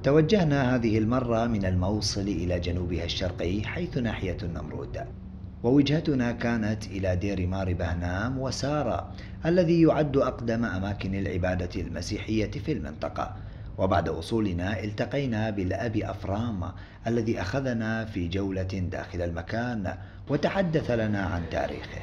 توجهنا هذه المرة من الموصل إلى جنوبها الشرقي حيث ناحية النمرود، ووجهتنا كانت إلى دير مار بهنام وسارة الذي يعد أقدم أماكن العبادة المسيحية في المنطقة. وبعد وصولنا التقينا بالأب أفرام الذي أخذنا في جولة داخل المكان وتحدث لنا عن تاريخه.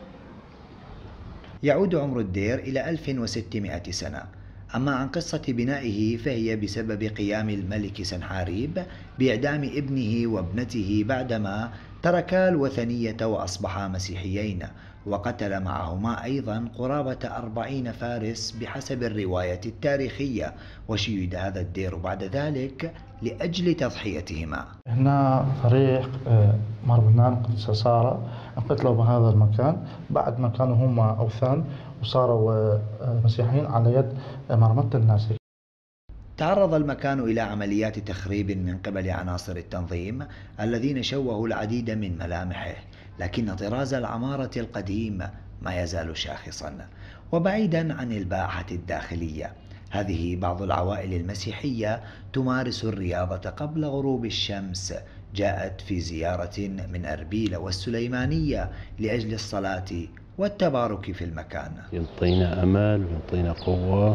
يعود عمر الدير إلى 1600 سنة، أما عن قصة بنائه فهي بسبب قيام الملك سنحاريب بإعدام ابنه وابنته بعدما تركا الوثنية وأصبحا مسيحيين، وقتل معهما أيضا قرابة 40 فارس بحسب الرواية التاريخية، وشيد هذا الدير بعد ذلك لأجل تضحيتهما. هنا فريق مار بهنام قدس سارة انقتلوا بهذا المكان بعد ما كانوا هم أوثان وصاروا مسيحيين على يد مرمطة الناسي. تعرض المكان إلى عمليات تخريب من قبل عناصر التنظيم الذين شوهوا العديد من ملامحه، لكن طراز العمارة القديم ما يزال شاخصا. وبعيدا عن الباحة الداخلية، هذه بعض العوائل المسيحية تمارس الرياضة قبل غروب الشمس، جاءت في زيارة من أربيل والسليمانية لأجل الصلاة والتبارك في المكان. ينطينا أمل وينطينا قوة،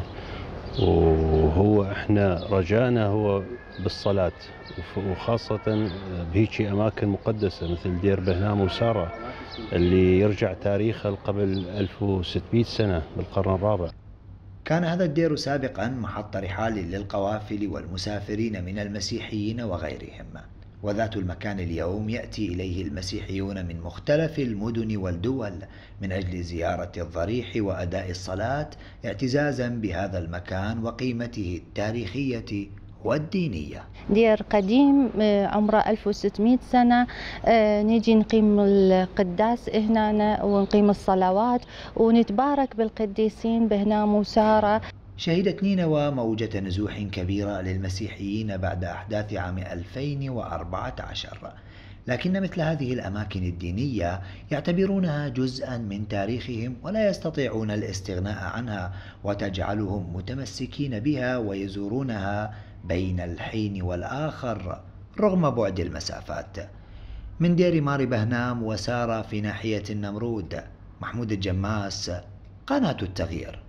وهو احنا رجانا هو بالصلاة، وخاصة بهيجي أماكن مقدسة مثل دير بهنام وسارة اللي يرجع تاريخه قبل 1600 سنة بالقرن الرابع. كان هذا الدير سابقا محط رحال للقوافل والمسافرين من المسيحيين وغيرهم، وذات المكان اليوم يأتي إليه المسيحيون من مختلف المدن والدول من أجل زيارة الضريح وأداء الصلاة اعتزازا بهذا المكان وقيمته التاريخية والدينية. دير قديم عمره 1600 سنة، نيجي نقيم القداس هنا ونقيم الصلوات ونتبارك بالقديسين بهنام وسارة. شهدت نينوى موجة نزوح كبيرة للمسيحيين بعد أحداث عام 2014، لكن مثل هذه الأماكن الدينية يعتبرونها جزءا من تاريخهم ولا يستطيعون الاستغناء عنها، وتجعلهم متمسكين بها ويزورونها بين الحين والآخر رغم بعد المسافات. من دير مار بهنام وسارة في ناحية النمرود، محمود الجماس، قناة التغيير.